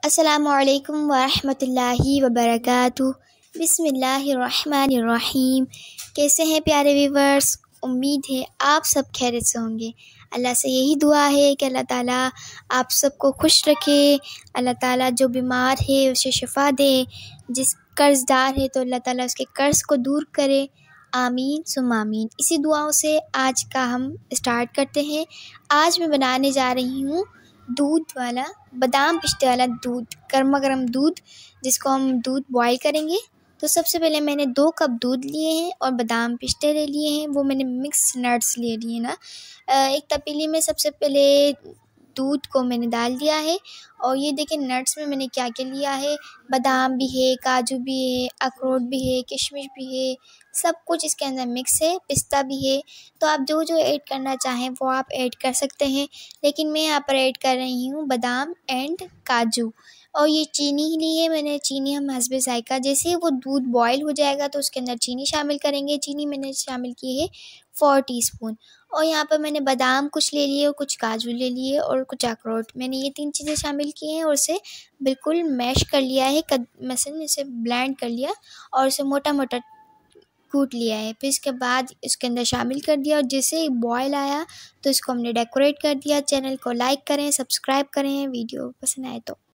अस्सलामुअलैकुम वरहमतुल्लाहि वबरकातुहू। बिस्मिल्लाहिर्रहमानिर्रहीम। कैसे हैं प्यारे व्यूवर्स? उम्मीद है आप सब खैरियत से होंगे। अल्लाह से यही दुआ है कि अल्लाह ताला आप सबको खुश रखे। अल्लाह ताला जो बीमार है उसे शिफ़ा दे, जिस कर्ज़दार है तो अल्लाह ताला उसके कर्ज़ को दूर करे। आमीन सुम्मा आमीन। इसी दुआओं से आज का हम स्टार्ट करते हैं। आज मैं बनाने जा रही हूँ दूध वाला, बादाम पिस्ते वाला दूध, गर्मा गर्म दूध, जिसको हम दूध बॉईल करेंगे। तो सबसे पहले मैंने 2 कप दूध लिए हैं और बादाम पिस्ते ले लिए हैं, वो मैंने मिक्स नट्स ले लिए ना। एक तपेली में सबसे पहले दूध को मैंने डाल दिया है और ये देखिए नट्स में मैंने क्या क्या लिया है। बादाम भी है, काजू भी है, अखरोट भी है, किशमिश भी है, सब कुछ इसके अंदर मिक्स है, पिस्ता भी है। तो आप जो जो ऐड करना चाहें वो आप ऐड कर सकते हैं, लेकिन मैं यहाँ पर ऐड कर रही हूँ बादाम एंड काजू। और ये चीनी ही ली है मैंने, चीनी हम हस्बे ज़ायक़ा। जैसे ही वो दूध बॉयल हो जाएगा तो उसके अंदर चीनी शामिल करेंगे। चीनी मैंने शामिल की है 4 टीस्पून। और यहाँ पर मैंने बादाम कुछ ले लिए और कुछ काजू ले लिए और कुछ अखरोट। मैंने ये 3 चीज़ें शामिल की हैं और उसे बिल्कुल मैश कर लिया है, मसलन इसे ब्लेंड कर लिया और उसे मोटा मोटा कूट लिया है। फिर इसके बाद इसके अंदर शामिल कर दिया और जैसे बॉयल आया तो इसको हमने डेकोरेट कर दिया। चैनल को लाइक करें, सब्सक्राइब करें, वीडियो पसंद आए तो।